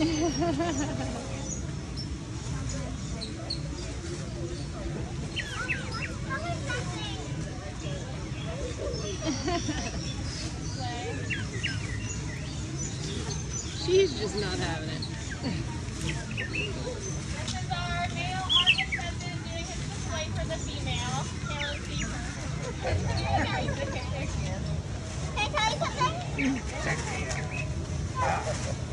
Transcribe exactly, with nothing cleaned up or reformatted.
She's just not having it. This is our male Argus Pheasant doing his display for the female. Here, let's see her. Hey, can I eat something?